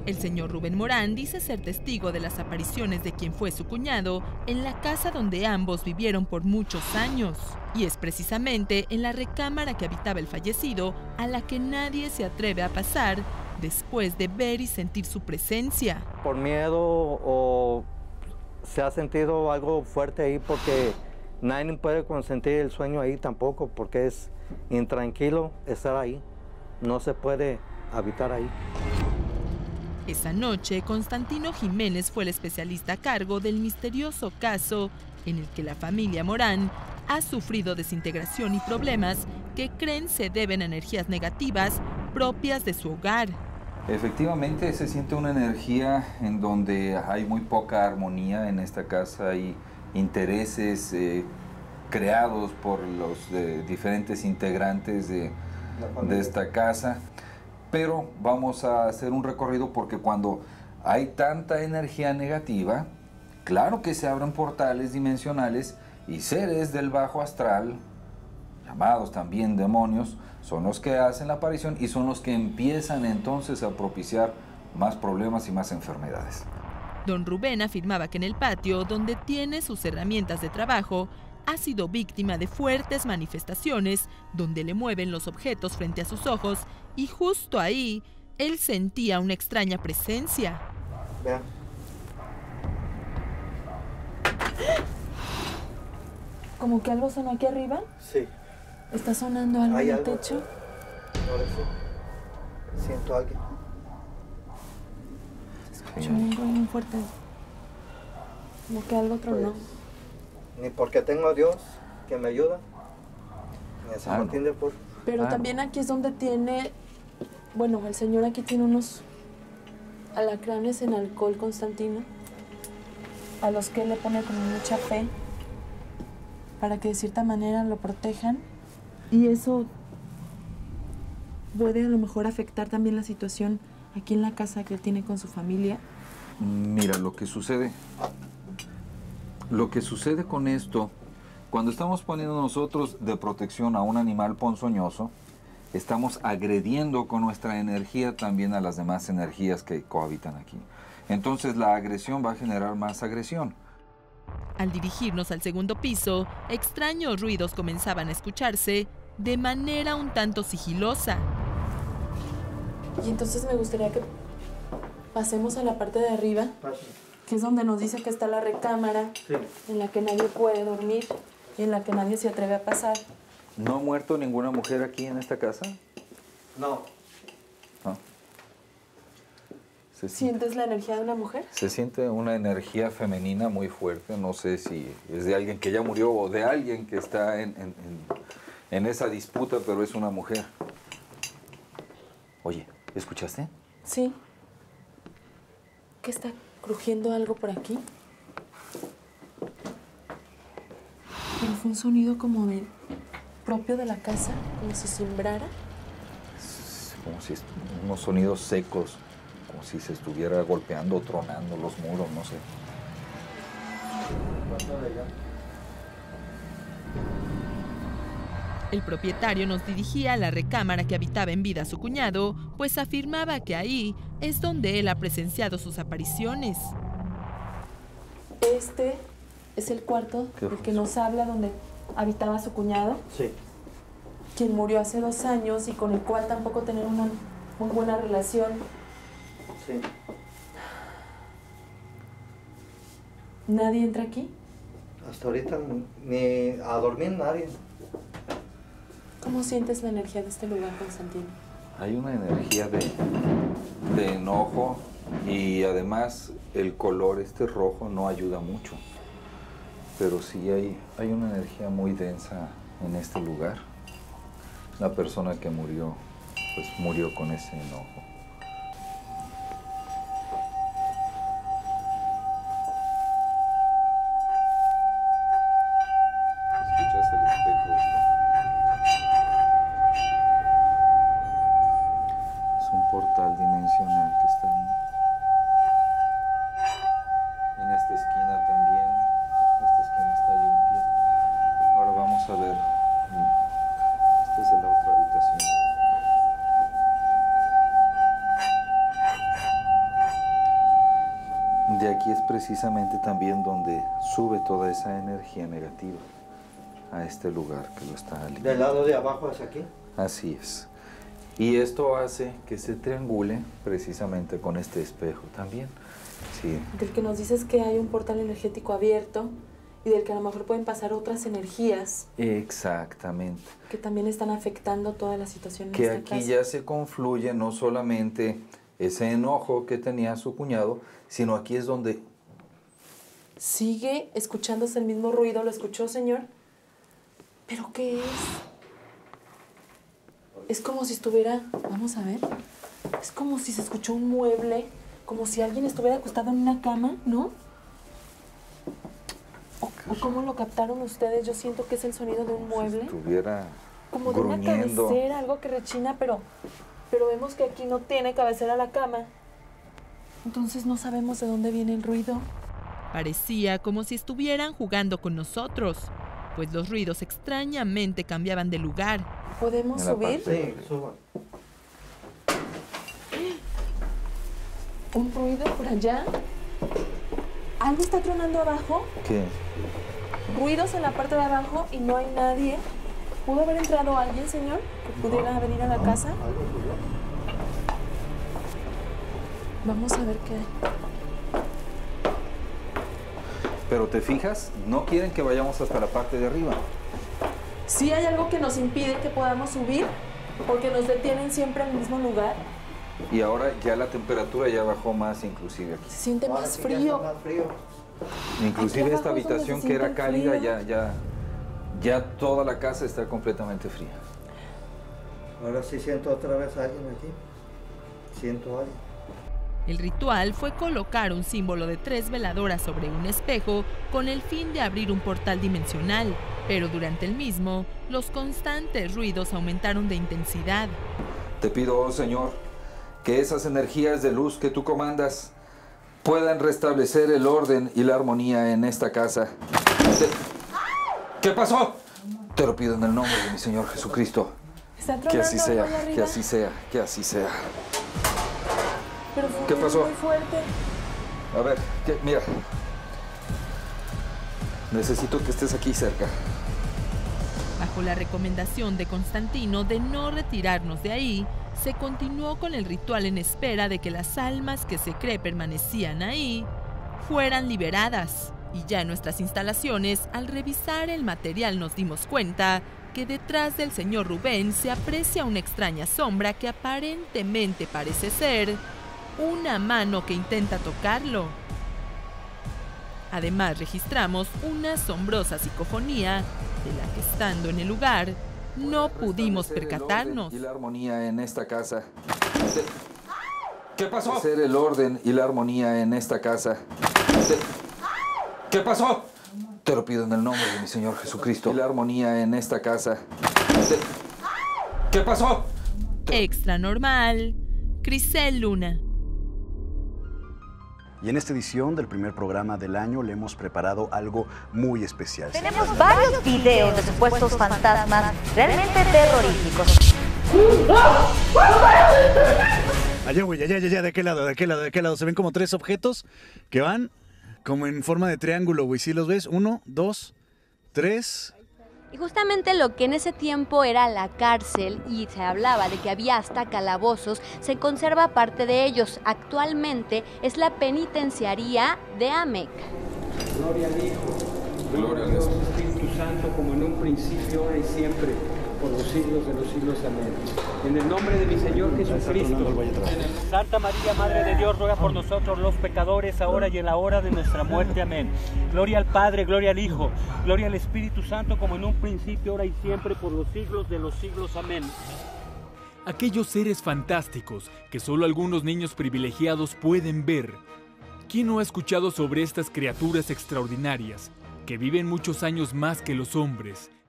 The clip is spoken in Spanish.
El señor Rubén Morán dice ser testigo de las apariciones de quien fue su cuñado en la casa donde ambos vivieron por muchos años. Y es precisamente en la recámara que habitaba el fallecido a la que nadie se atreve a pasar después de ver y sentir su presencia. Por miedo o se ha sentido algo fuerte ahí porque nadie puede consentir el sueño ahí tampoco porque es intranquilo estar ahí. No se puede habitar ahí. Esa noche, Constantino Jiménez fue el especialista a cargo del misterioso caso en el que la familia Morán ha sufrido desintegración y problemas que creen se deben a energías negativas propias de su hogar. Efectivamente, se siente una energía en donde hay muy poca armonía en esta casa, hay intereses creados por los diferentes integrantes de esta casa. Pero vamos a hacer un recorrido porque cuando hay tanta energía negativa, claro que se abren portales dimensionales y seres del bajo astral, llamados también demonios, son los que hacen la aparición y son los que empiezan entonces a propiciar más problemas y más enfermedades. Don Rubén afirmaba que en el patio, donde tiene sus herramientas de trabajo, ha sido víctima de fuertes manifestaciones donde le mueven los objetos frente a sus ojos y justo ahí él sentía una extraña presencia. Vean. ¿Como que algo sonó aquí arriba? Sí. ¿Está sonando algo en el techo? Ahora sí. Siento a alguien. Se escuchó un ruido muy fuerte. Como que algo tronó. Ni porque tengo a Dios que me ayuda, ni a San Martín de Porres. Pero también aquí es donde tiene, bueno, el señor aquí tiene unos alacranes en alcohol, Constantino, a los que él le pone como mucha fe para que de cierta manera lo protejan. Y eso puede a lo mejor afectar también la situación aquí en la casa que él tiene con su familia. Mira, lo que sucede con esto, cuando estamos poniendo nosotros de protección a un animal ponzoñoso, estamos agrediendo con nuestra energía también a las demás energías que cohabitan aquí. Entonces la agresión va a generar más agresión. Al dirigirnos al segundo piso, extraños ruidos comenzaban a escucharse de manera un tanto sigilosa. Y entonces me gustaría que pasemos a la parte de arriba, que es donde nos dice que está la recámara, sí, en la que nadie puede dormir y en la que nadie se atreve a pasar. ¿No ha muerto ninguna mujer aquí en esta casa? No. ¿No? ¿Sientes la energía de una mujer? Se siente una energía femenina muy fuerte. No sé si es de alguien que ya murió o de alguien que está en esa disputa, pero es una mujer. Oye, ¿escuchaste? Sí. ¿Qué está crujiendo algo por aquí? Pero fue un sonido como de propio de la casa, como si sembrara. Como si unos sonidos secos, como si se estuviera golpeando o tronando los muros, no sé. El propietario nos dirigía a la recámara que habitaba en vida su cuñado, pues afirmaba que ahí es donde él ha presenciado sus apariciones. Este es el cuarto del que nos habla donde habitaba su cuñado. Sí. Quien murió hace 2 años y con el cual tampoco tener una muy buena relación. Sí. ¿Nadie entra aquí? Hasta ahorita ni a dormir nadie. ¿Cómo sientes la energía de este lugar, Constantino? Hay una energía de enojo y además el color este rojo no ayuda mucho. Pero sí hay una energía muy densa en este lugar. La persona que murió, pues murió con ese enojo. ¿Escuchas el espejo? Es un portal dimensional que está ahí. En esta esquina también. Esta esquina está limpia. Ahora vamos a ver. Esta es de la otra habitación. aquí es precisamente también donde sube toda esa energía negativa a este lugar que lo está alineando. ¿Del lado de abajo hacia aquí? Así es. Y esto hace que se triangule precisamente con este espejo también. Sí. Del que nos dices que hay un portal energético abierto y del que a lo mejor pueden pasar otras energías. Exactamente. Que también están afectando toda la situación en Que esta aquí casa. ya se confluye no solamente ese enojo que tenía su cuñado, sino aquí es donde... Sigue escuchándose el mismo ruido, ¿lo escuchó, señor? ¿Pero qué es? Es como si estuviera... Vamos a ver. Es como si se escuchó un mueble, como si alguien estuviera acostado en una cama, ¿no? ¿O cómo lo captaron ustedes? Yo siento que es el sonido de un mueble. Si estuviera Como de una gruñendo. cabecera, algo que rechina, pero vemos que aquí no tiene cabecera la cama. Entonces no sabemos de dónde viene el ruido. Parecía como si estuvieran jugando con nosotros, pues los ruidos extrañamente cambiaban de lugar. ¿Podemos En la subir? parte- Sí, suban. Un ruido por allá. ¿Algo está tronando abajo? ¿Qué? Ruidos en la parte de abajo y no hay nadie. ¿Pudo haber entrado alguien, señor, que pudiera venir a la casa? Vamos a ver qué hay. Pero te fijas, no quieren que vayamos hasta la parte de arriba. ¿Sí hay algo que nos impide que podamos subir? Porque nos detienen siempre en el mismo lugar. Y ahora ya la temperatura ya bajó más inclusive aquí. Se siente Ahora más sí ya está frío. más frío. Inclusive Aquí esta abajo es donde habitación se que era siente el cálida, frío. ya toda la casa está completamente fría. Ahora sí siento otra vez a alguien aquí. Siento a alguien. El ritual fue colocar un símbolo de 3 veladoras sobre un espejo con el fin de abrir un portal dimensional, pero durante el mismo, los constantes ruidos aumentaron de intensidad. Te pido, oh Señor, que esas energías de luz que tú comandas puedan restablecer el orden y la armonía en esta casa. ¿Qué pasó? Te lo pido en el nombre de mi Señor Jesucristo. Está Que así tronando algo sea, allá que arriba. así sea, que así sea. Pero fue ¿Qué pasó? muy fuerte. A ver, mira. Necesito que estés aquí cerca. Bajo la recomendación de Constantino de no retirarnos de ahí, se continuó con el ritual en espera de que las almas que se cree permanecían ahí fueran liberadas. Y ya en nuestras instalaciones, al revisar el material nos dimos cuenta que detrás del señor Rubén se aprecia una extraña sombra que aparentemente parece ser una mano que intenta tocarlo. Además registramos una asombrosa psicofonía de la que estando en el lugar no pudimos percatarnos. Y la armonía en esta casa. ¿Qué pasó? Hacer el orden y la armonía en esta casa. ¿Qué pasó? Te lo pido en el nombre de mi Señor Jesucristo. Y la armonía en esta casa. ¿Qué pasó? Extra normal, Crisel Luna. Y en esta edición del primer programa del año le hemos preparado algo muy especial. Tenemos varios videos de supuestos fantasmas realmente terroríficos. Allá, güey, allá, ¿de qué lado? ¿De qué lado? ¿De qué lado? Se ven como 3 objetos que van como en forma de triángulo, güey. ¿Sí los ves? 1, 2, 3. Y justamente lo que en ese tiempo era la cárcel y se hablaba de que había hasta calabozos, se conserva parte de ellos. Actualmente es la penitenciaría de Amec. Gloria al Hijo, gloria al Espíritu Santo, como en un principio, ahora y siempre, por los siglos de los siglos. Amén. En el nombre de mi Señor Jesucristo. Santa María, Madre de Dios, ruega por nosotros los pecadores, ahora y en la hora de nuestra muerte. Amén. Gloria al Padre, gloria al Hijo, gloria al Espíritu Santo, como en un principio, ahora y siempre, por los siglos de los siglos. Amén. Aquellos seres fantásticos que solo algunos niños privilegiados pueden ver. ¿Quién no ha escuchado sobre estas criaturas extraordinarias que viven muchos años más que los hombres